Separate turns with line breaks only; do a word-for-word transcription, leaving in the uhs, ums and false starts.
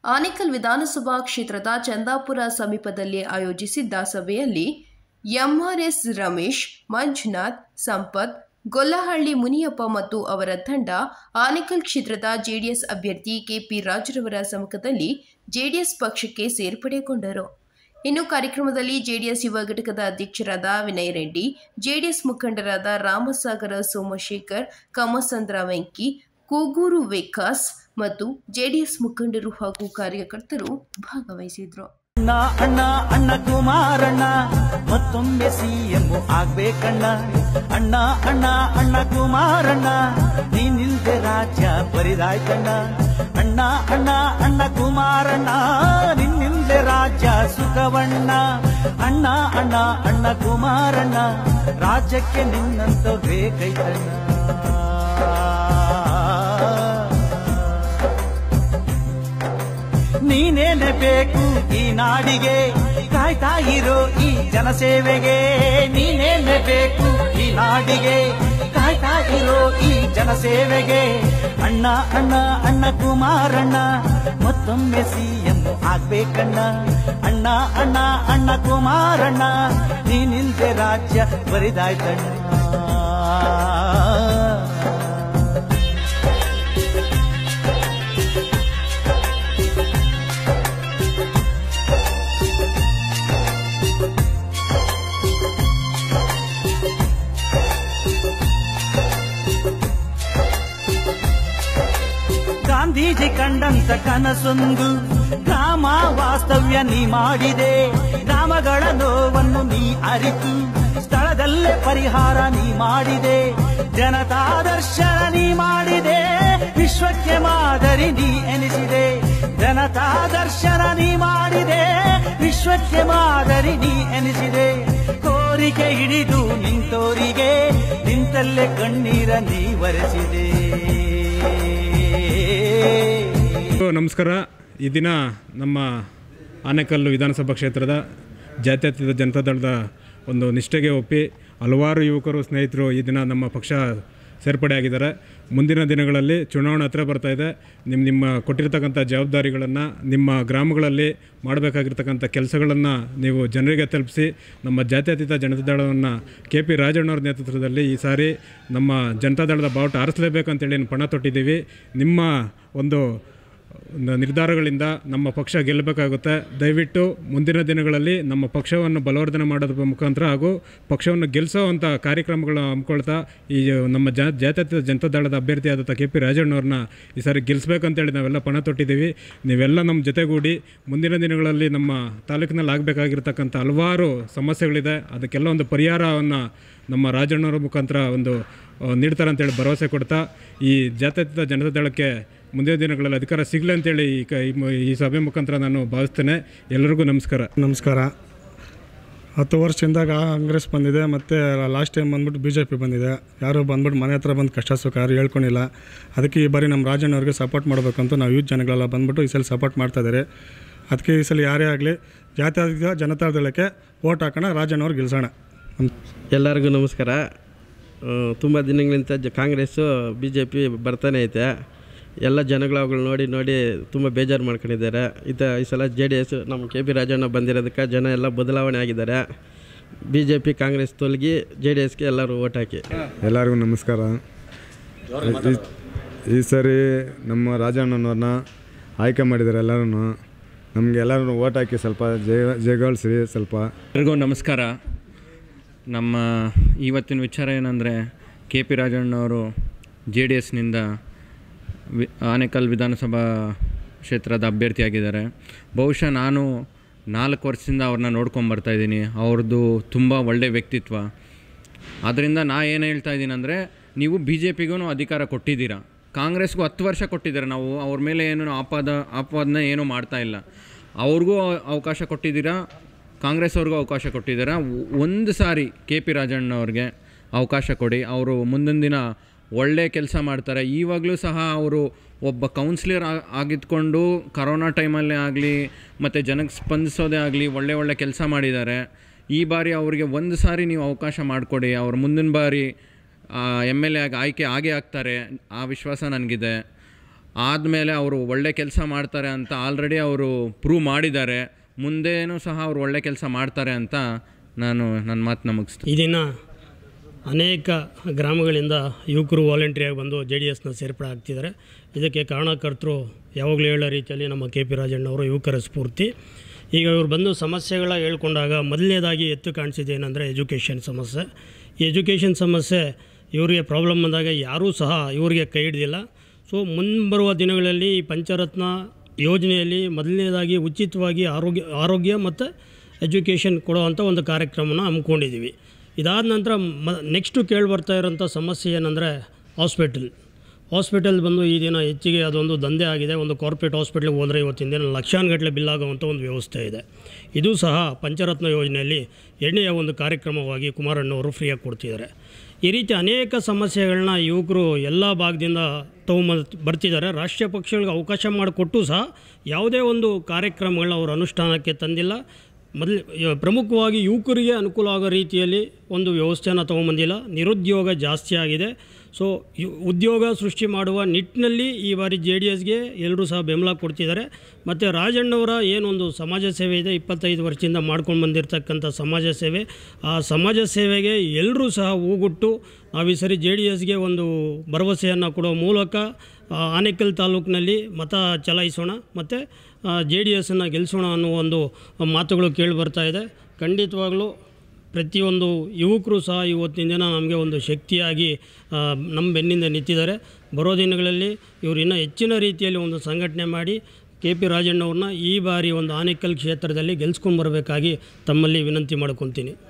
ಆನೇಕಲ್ ವಿಧಾನಸಭಾ ಕ್ಷೇತ್ರದ ಚಂದಾಪುರ ಸಮೀಪದಲ್ಲಿ ಆಯೋಜಿಸಿದ್ದ ಸಭೆಯಲ್ಲಿ ಎಂಆರ್ಎಸ್ ರಮೇಶ್, ಮಂಜುನಾಥ್, ಸಂಪತ್, ಗೊಲ್ಲಹಳ್ಳಿ ಮುನಿಯಪ್ಪ ಮತ್ತು ಅವರ ತಂಡ ಆನೇಕಲ್ ಕ್ಷೇತ್ರದ ಜೆಡಿಎಸ್ ಅಭ್ಯರ್ಥಿ ಕೆಪಿ ರಾಜುರವರ ಸಮ್ಮುಖದಲ್ಲಿ ಜೆಡಿಎಸ್ ಪಕ್ಷಕ್ಕೆ ಸೇರ್ಪಡೆಗೊಂಡರು. ಇನ್ನು ಕಾರ್ಯಕ್ರಮದಲ್ಲಿ ಜೆಡಿಎಸ್ ಯುವ ಘಟಕದ ಅಧ್ಯಕ್ಷರಾದ ವಿನಯ್ ರೆಡ್ಡಿ, ಜೆಡಿಎಸ್ ಮುಖಂಡರಾದ ರಾಮಸಾಗರ ಸೋಮಶೇಖರ್, ಕಮಸಂದ್ರ ವೆಂಕಿ, ಕೂಗೂರು ವಿಕಾಸ್ ಮತ್ತು ಜೆಡಿಎಸ್ ಮುಖಂಡರು ಹಾಗೂ ಕಾರ್ಯಕರ್ತರು ಭಾಗವಹಿಸಿದ್ರು.
ಅಣ್ಣ ಅಣ್ಣ ಅಣ್ಣ ಕುಮಾರಣ್ಣ ಮತ್ತೊಮ್ಮೆ ಸಿಎಂ ಆಗ್ಬೇಕಣ್ಣ. ಅಣ್ಣ ಅಣ್ಣ ಅಣ್ಣ ಕುಮಾರಣ್ಣ ನೀನಿಲ್ದೆ ರಾಜ್ಯ ಬರಿದಾಯ್ತಣ್ಣ. ಅಣ್ಣ ಅಣ್ಣ ಅಣ್ಣ ಕುಮಾರಣ್ಣ ನಿನ್ನಿಲ್ದೆ ರಾಜ್ಯ ಸುಖವಣ್ಣ. ಅಣ್ಣ ಅಣ್ಣ ಅಣ್ಣ ಕುಮಾರಣ್ಣ ರಾಜ್ಯಕ್ಕೆ ನಿನ್ನಂತ ಬೇಕೈತಣ್ಣ. ನೀನೇನೆ ಬೇಕು ಈ ನಾಡಿಗೆ, ಕಾಯ್ತಾ ಇರೋ ಈ ಜನಸೇವೆಗೆ. ನೀನೇನೆ ಬೇಕು ಈ ನಾಡಿಗೆ, ಕಾಯ್ತಾ ಇರೋ ಈ ಜನಸೇವೆಗೆ. ಅಣ್ಣ ಅಣ್ಣ ಅಣ್ಣ ಕುಮಾರಣ್ಣ ಮತ್ತೊಮ್ಮೆ ಸಿಎಂ ಆಗ್ಬೇಕಣ್ಣ. ಅಣ್ಣ ಅಣ್ಣ ಅಣ್ಣ ಕುಮಾರಣ್ಣ ನೀನಿಲ್ದೆ ರಾಜ್ಯ ಬರಿದಾಯ್ತಣ್ಣ. ಗಾಂಧೀಜಿ ಕಂಡಂತ ಕನಸೊಂದು ಗ್ರಾಮ ವಾಸ್ತವ್ಯ ನೀ ಮಾಡಿದೆ. ಗ್ರಾಮಗಳ ನೋವನ್ನು ನೀ ಅರಿತು ಸ್ಥಳದಲ್ಲೇ ಪರಿಹಾರ ನೀ ಮಾಡಿದೆ. ಜನತಾ ದರ್ಶನ ನೀ ಮಾಡಿದೆ, ವಿಶ್ವಕ್ಕೆ ಮಾದರಿ ನೀ ಎನಿಸಿದೆ. ಜನತಾ ದರ್ಶನ ನೀ ಮಾಡಿದೆ, ವಿಶ್ವಕ್ಕೆ ಮಾದರಿ ನೀ ಎನಿಸಿದೆ. ಕೋರಿಕೆ ಹಿಡಿದು ನಿಂತೋರಿಗೆ ನಿಂತಲ್ಲೇ ಕಣ್ಣೀರ ನೀ ಒರೆಸಿದೆ.
ನಮಸ್ಕಾರ. ಈ ದಿನ ನಮ್ಮ ಆನೇಕಲ್ಲು ವಿಧಾನಸಭಾ ಕ್ಷೇತ್ರದ ಜಾತ್ಯತೀತ ಜನತಾದಳದ ಒಂದು ನಿಷ್ಠೆಗೆ ಒಪ್ಪಿ ಹಲವಾರು ಯುವಕರು ಸ್ನೇಹಿತರು ಈ ದಿನ ನಮ್ಮ ಪಕ್ಷ ಸೇರ್ಪಡೆಯಾಗಿದ್ದಾರೆ. ಮುಂದಿನ ದಿನಗಳಲ್ಲಿ ಚುನಾವಣೆ ಹತ್ರ ಬರ್ತಾಯಿದೆ. ನಿಮ್ಮ ನಿಮ್ಮ ಕೊಟ್ಟಿರ್ತಕ್ಕಂಥ ಜವಾಬ್ದಾರಿಗಳನ್ನು ನಿಮ್ಮ ಗ್ರಾಮಗಳಲ್ಲಿ ಮಾಡಬೇಕಾಗಿರ್ತಕ್ಕಂಥ ಕೆಲಸಗಳನ್ನು ನೀವು ಜನರಿಗೆ ತಲುಪಿಸಿ ನಮ್ಮ ಜಾತ್ಯತೀತ ಜನತಾದಳವನ್ನು ಕೆ ಪಿ ರಾಜಣ್ಣವ್ರ ನೇತೃತ್ವದಲ್ಲಿ ಈ ಸಾರಿ ನಮ್ಮ ಜನತಾದಳದ ಬಾವುಟ ಆರಿಸಲೇಬೇಕಂತೇಳಿ ಪಣ ತೊಟ್ಟಿದ್ದೀವಿ. ನಿಮ್ಮ ಒಂದು ನಿರ್ಧಾರಗಳಿಂದ ನಮ್ಮ ಪಕ್ಷ ಗೆಲ್ಲಬೇಕಾಗುತ್ತೆ. ದಯವಿಟ್ಟು ಮುಂದಿನ ದಿನಗಳಲ್ಲಿ ನಮ್ಮ ಪಕ್ಷವನ್ನು ಬಲವರ್ಧನೆ ಮಾಡೋದ್ರ ಮುಖಾಂತರ ಹಾಗೂ ಪಕ್ಷವನ್ನು ಗೆಲ್ಲಿಸೋವಂಥ ಕಾರ್ಯಕ್ರಮಗಳನ್ನ ಹಮ್ಮಿಕೊಳ್ತಾ ಈ ನಮ್ಮ ಜಾ ಜಾತ್ಯತೀತ ಜನತಾದಳದ ಅಭ್ಯರ್ಥಿಯಾದಂಥ ಕೆ ಪಿ ರಾಜಣ್ಣವ್ರನ್ನ ಈ ಸಾರಿ ಗೆಲ್ಲಿಸ್ಬೇಕಂತೇಳಿ ನಾವೆಲ್ಲ ಪಣ ತೊಟ್ಟಿದ್ದೀವಿ. ನೀವೆಲ್ಲ ನಮ್ಮ ಜೊತೆಗೂಡಿ ಮುಂದಿನ ದಿನಗಳಲ್ಲಿ ನಮ್ಮ ತಾಲೂಕಿನಲ್ಲಿ ಆಗಬೇಕಾಗಿರ್ತಕ್ಕಂಥ ಹಲವಾರು ಸಮಸ್ಯೆಗಳಿದೆ, ಅದಕ್ಕೆಲ್ಲ ಒಂದು ಪರಿಹಾರವನ್ನು ನಮ್ಮ ರಾಜಣ್ಣವ್ರ ಮುಖಾಂತರ ಒಂದು ನೀಡ್ತಾರೆ ಅಂತೇಳಿ ಭರವಸೆ ಕೊಡ್ತಾ ಈ ಜಾತ್ಯತೀತ ಜನತಾದಳಕ್ಕೆ ಮುಂದಿನ ದಿನಗಳಲ್ಲಿ ಅಧಿಕಾರ ಸಿಗಲಿ ಅಂತೇಳಿ ಈ ಸಭೆ ಮುಖಾಂತರ ನಾನು ಭಾವಿಸ್ತೇನೆ. ಎಲ್ಲರಿಗೂ ನಮಸ್ಕಾರ.
ನಮಸ್ಕಾರ. ಹತ್ತು ವರ್ಷದಿಂದ ಕಾಂಗ್ರೆಸ್ ಬಂದಿದೆ, ಮತ್ತು ಲಾಸ್ಟ್ ಟೈಮ್ ಬಂದ್ಬಿಟ್ಟು ಬಿ ಜೆ ಪಿ ಬಂದಿದೆ. ಯಾರು ಬಂದ್ಬಿಟ್ಟು ಮನೆ ಹತ್ರ ಬಂದು ಕಷ್ಟ ಸುಖ ಯಾರು ಹೇಳ್ಕೊಂಡಿಲ್ಲ. ಅದಕ್ಕೆ ಈ ಬಾರಿ ನಮ್ಮ ರಾಜಣ್ಣವ್ರಿಗೆ ಸಪೋರ್ಟ್ ಮಾಡಬೇಕಂತ ನಾವು ಯೂತ್ ಜನಗಳೆಲ್ಲ ಬಂದ್ಬಿಟ್ಟು ಈ ಸಲ ಸಪೋರ್ಟ್ ಮಾಡ್ತಾಯಿದ್ದಾರೆ. ಅದಕ್ಕೆ ಈ ಸಲ ಯಾರೇ ಆಗಲಿ ಜಾತ್ಯತೀತ ಜನತಾದಳಕ್ಕೆ ವೋಟ್ ಹಾಕೋಣ, ರಾಜಣ್ಣವ್ರು ಗೆಲ್ಸೋಣ.
ಎಲ್ಲರಿಗೂ ನಮಸ್ಕಾರ. ತುಂಬ ದಿನಗಳಿಂದ ಜ ಕಾಂಗ್ರೆಸ್ಸು ಬಿ ಜೆ ಪಿ ಬರ್ತಾನೆ ಐತೆ. ಎಲ್ಲ ಜನಗಳು ಅವುಗಳು ನೋಡಿ ನೋಡಿ ತುಂಬ ಬೇಜಾರು ಮಾಡ್ಕೊಂಡಿದ್ದಾರೆ. ಇತ ಈ ಸಲ ಜೆ ಡಿ ಎಸ್ ನಮ್ಮ ಕೆ ಪಿ ರಾಜಣ್ಣ ಬಂದಿರೋದಕ್ಕೆ ಜನ ಎಲ್ಲ ಬದಲಾವಣೆ ಆಗಿದ್ದಾರೆ. ಬಿ ಜೆ ಪಿ ಕಾಂಗ್ರೆಸ್ ತೊಲಗಿ ಜೆ ಡಿ ಎಸ್ಗೆ ಎಲ್ಲರೂ ಓಟ್ ಹಾಕಿ.
ಎಲ್ಲರಿಗೂ ನಮಸ್ಕಾರ. ಈ ಸರಿ ನಮ್ಮ ರಾಜಣ್ಣನವ್ರನ್ನ ಆಯ್ಕೆ ಮಾಡಿದ್ದಾರೆ. ಎಲ್ಲರೂ ನಮಗೆ ಎಲ್ಲರೂ ಓಟ್ ಹಾಕಿ ಸ್ವಲ್ಪ ಜಯ ಜಯಗಳಿಸ್ರಿ. ಸ್ವಲ್ಪ
ಎಲ್ರಿಗೂ ನಮಸ್ಕಾರ. ನಮ್ಮ ಇವತ್ತಿನ ವಿಚಾರ ಏನಂದರೆ ಕೆ ಪಿ ರಾಜಣ್ಣವರು ಜೆ ಡಿ ಎಸ್ನಿಂದ ವಿ ಆನೇಕಲ್ ವಿಧಾನಸಭಾ ಕ್ಷೇತ್ರದ ಅಭ್ಯರ್ಥಿಯಾಗಿದ್ದಾರೆ. ಬಹುಶಃ ನಾನು ನಾಲ್ಕು ವರ್ಷದಿಂದ ಅವ್ರನ್ನ ನೋಡ್ಕೊಂಬರ್ತಾಯಿದ್ದೀನಿ. ಅವ್ರದ್ದು ತುಂಬ ಒಳ್ಳೆಯ ವ್ಯಕ್ತಿತ್ವ. ಆದ್ದರಿಂದ ನಾ ಏನು ಹೇಳ್ತಾ ಇದ್ದೀನಿ ಅಂದರೆ, ನೀವು ಬಿ ಜೆ ಪಿಗೂ ಅಧಿಕಾರ ಕೊಟ್ಟಿದ್ದೀರಾ, ಕಾಂಗ್ರೆಸ್ಗೂ ಹತ್ತು ವರ್ಷ ಕೊಟ್ಟಿದ್ದೀರಾ. ನಾವು ಅವ್ರ ಮೇಲೆ ಏನು ಆಪಾದ ಆಪಾದನೆ ಏನೂ ಮಾಡ್ತಾಯಿಲ್ಲ. ಅವ್ರಿಗೂ ಅವಕಾಶ ಕೊಟ್ಟಿದ್ದೀರಾ, ಕಾಂಗ್ರೆಸ್ ಅವ್ರಿಗೂ ಅವಕಾಶ ಕೊಟ್ಟಿದ್ದೀರಾ. ಒಂದು ಸಾರಿ ಕೆ ಪಿ ರಾಜಣ್ಣವ್ರಿಗೆ ಅವಕಾಶ ಕೊಡಿ. ಅವರು ಮುಂದಿನ ದಿನ ಒಳ್ಳೆಯ ಕೆಲಸ ಮಾಡ್ತಾರೆ. ಈವಾಗಲೂ ಸಹ ಅವರು ಒಬ್ಬ ಕೌನ್ಸಿಲರ್ ಆಗಿದ್ಕೊಂಡು ಕರೋನಾ ಟೈಮಲ್ಲೇ ಆಗಲಿ ಮತ್ತು ಜನಕ್ಕೆ ಸ್ಪಂದಿಸೋದೇ ಆಗಲಿ ಒಳ್ಳೆ ಒಳ್ಳೆ ಕೆಲಸ ಮಾಡಿದ್ದಾರೆ. ಈ ಬಾರಿ ಅವರಿಗೆ ಒಂದು ಸಾರಿ ನೀವು ಅವಕಾಶ ಮಾಡಿಕೊಡಿ. ಅವ್ರು ಮುಂದಿನ ಬಾರಿ ಎಮ್ ಎಲ್ ಎ ಆಗಿ ಆಯ್ಕೆ ಆಗೇ ಆಗ್ತಾರೆ, ಆ ವಿಶ್ವಾಸ ನನಗಿದೆ. ಆದಮೇಲೆ ಅವರು ಒಳ್ಳೆ ಕೆಲಸ ಮಾಡ್ತಾರೆ ಅಂತ ಆಲ್ರೆಡಿ ಅವರು ಪ್ರೂವ್ ಮಾಡಿದ್ದಾರೆ. ಮುಂದೇನೂ ಸಹ ಅವರು ಒಳ್ಳೆ ಕೆಲಸ ಮಾಡ್ತಾರೆ ಅಂತ ನಾನು ನನ್ನ ಮಾತನ್ನ ಮುಗಿಸ್ತೀನಿ.
ಈ ದಿನ ಅನೇಕ ಗ್ರಾಮಗಳಿಂದ ಯುವಕರು ವಾಲಂಟ್ರಿಯಾಗಿ ಬಂದು ಜೆ ಡಿ ಎಸ್ನ ಸೇರ್ಪಡೆ ಆಗ್ತಿದ್ದಾರೆ. ಇದಕ್ಕೆ ಕಾರಣಕರ್ತರು ಯಾವಾಗಲೂ ಹೇಳೋ ರೀತಿಯಲ್ಲಿ ನಮ್ಮ ಕೆ ಪಿ ರಾಜಣ್ಣವರು ಯುವಕರ ಸ್ಫೂರ್ತಿ. ಈಗ ಇವರು ಬಂದು ಸಮಸ್ಯೆಗಳ ಹೇಳ್ಕೊಂಡಾಗ ಮೊದಲನೇದಾಗಿ ಎತ್ತು ಕಾಣಿಸಿದೆ ಏನಂದರೆ ಎಜುಕೇಷನ್ ಸಮಸ್ಯೆ. ಈ ಎಜುಕೇಷನ್ ಸಮಸ್ಯೆ ಇವರಿಗೆ ಪ್ರಾಬ್ಲಮ್ ಬಂದಾಗ ಯಾರೂ ಸಹ ಇವರಿಗೆ ಕೈ ಹಿಡ್ದಿಲ್ಲ. ಸೊ ಮುಂಬರುವ ದಿನಗಳಲ್ಲಿ ಈ ಪಂಚರತ್ನ ಯೋಜನೆಯಲ್ಲಿ ಮೊದಲನೇದಾಗಿ ಉಚಿತವಾಗಿ ಆರೋಗ್ಯ ಆರೋಗ್ಯ ಮತ್ತು ಎಜುಕೇಷನ್ ಕೊಡುವಂಥ ಒಂದು ಕಾರ್ಯಕ್ರಮನ ಹಮ್ಮಿಕೊಂಡಿದ್ದೀವಿ. ಇದಾದ ನಂತರ ಮ ನೆಕ್ಸ್ಟು ಕೇಳಿ ಬರ್ತಾ ಇರೋಂಥ ಸಮಸ್ಯೆ ಏನಂದರೆ ಹಾಸ್ಪಿಟಲ್ ಹಾಸ್ಪಿಟಲ್ ಬಂದು ಈ ದಿನ ಹೆಚ್ಚಿಗೆ ಅದೊಂದು ದಂಧೆ ಆಗಿದೆ. ಒಂದು ಕಾರ್ಪೊರೇಟ್ ಹಾಸ್ಪಿಟ್ಲಿಗೆ ಹೋದರೆ ಇವತ್ತಿನ ದಿನ ಲಕ್ಷಾನುಗಟ್ಟಲೆ ಬಿಲ್ ಆಗುವಂಥ ಒಂದು ವ್ಯವಸ್ಥೆ ಇದೆ. ಇದು ಸಹ ಪಂಚರತ್ನ ಯೋಜನೆಯಲ್ಲಿ ಎಣ್ಣೆಯ ಒಂದು ಕಾರ್ಯಕ್ರಮವಾಗಿ ಕುಮಾರಣ್ಣವರು ಫ್ರೀಯಾಗಿ ಕೊಡ್ತಿದ್ದಾರೆ. ಈ ರೀತಿ ಅನೇಕ ಸಮಸ್ಯೆಗಳನ್ನ ಯುವಕರು ಎಲ್ಲ ಭಾಗದಿಂದ ತಗೊಂಬ ಬರ್ತಿದ್ದಾರೆ. ರಾಷ್ಟ್ರೀಯ ಪಕ್ಷಗಳಿಗೆ ಅವಕಾಶ ಮಾಡಿಕೊಟ್ಟು ಸಹ ಯಾವುದೇ ಒಂದು ಕಾರ್ಯಕ್ರಮಗಳನ್ನ ಅವರು ಅನುಷ್ಠಾನಕ್ಕೆ ತಂದಿಲ್ಲ. ಮೊದಲು ಪ್ರಮುಖವಾಗಿ ಯುವಕರಿಗೆ ಅನುಕೂಲ ಆಗೋ ರೀತಿಯಲ್ಲಿ ಒಂದು ವ್ಯವಸ್ಥೆಯನ್ನು ತೊಗೊಂಬಂದಿಲ್ಲ. ನಿರುದ್ಯೋಗ ಜಾಸ್ತಿ ಆಗಿದೆ. ಸೊ ಉದ್ಯೋಗ ಸೃಷ್ಟಿ ಮಾಡುವ ನಿಟ್ಟಿನಲ್ಲಿ ಈ ಬಾರಿ ಜೆ ಡಿ ಎಸ್ಗೆ ಎಲ್ಲರೂ ಸಹ ಬೆಂಬಲ ಕೊಡ್ತಿದ್ದಾರೆ. ಮತ್ತು ರಾಜಣ್ಣವರ ಏನೊಂದು ಸಮಾಜ ಸೇವೆ ಇದೆ, ಇಪ್ಪತ್ತೈದು ವರ್ಷದಿಂದ ಮಾಡ್ಕೊಂಡು ಬಂದಿರತಕ್ಕಂಥ ಸಮಾಜ ಸೇವೆ, ಆ ಸಮಾಜ ಸೇವೆಗೆ ಎಲ್ಲರೂ ಸಹ ಹೂಗುಟ್ಟು ನಾವು ಈ ಸರಿ ಜೆ ಡಿ ಎಸ್ಗೆ ಒಂದು ಭರವಸೆಯನ್ನು ಕೊಡೋ ಮೂಲಕ ಆನೇಕಲ್ ತಾಲೂಕಿನಲ್ಲಿ ಮತ ಚಲಾಯಿಸೋಣ ಮತ್ತು ಜೆ ಡಿ ಎಸ್ಸನ್ನು ಗೆಲ್ಲಿಸೋಣ ಅನ್ನೋ ಒಂದು ಮಾತುಗಳು ಕೇಳಿ ಬರ್ತಾ ಇದೆ. ಖಂಡಿತವಾಗಲೂ ಪ್ರತಿಯೊಂದು ಯುವಕರು ಸಹ ಇವತ್ತಿನ ದಿನ ನಮಗೆ ಒಂದು ಶಕ್ತಿಯಾಗಿ ನಮ್ಮ ಬೆನ್ನಿಂದ ನಿಂತಿದ್ದಾರೆ. ಬರೋ ದಿನಗಳಲ್ಲಿ ಇವರು ಇನ್ನೂ ಹೆಚ್ಚಿನ ರೀತಿಯಲ್ಲಿ ಒಂದು ಸಂಘಟನೆ ಮಾಡಿ ಕೆ ಪಿ ರಾಜಣ್ಣವ್ರನ್ನ ಈ ಬಾರಿ ಒಂದು ಆನೇಕಲ್ ಕ್ಷೇತ್ರದಲ್ಲಿ ಗೆಲ್ಸ್ಕೊಂಬರಬೇಕಾಗಿ ತಮ್ಮಲ್ಲಿ ವಿನಂತಿ ಮಾಡ್ಕೊತೀನಿ.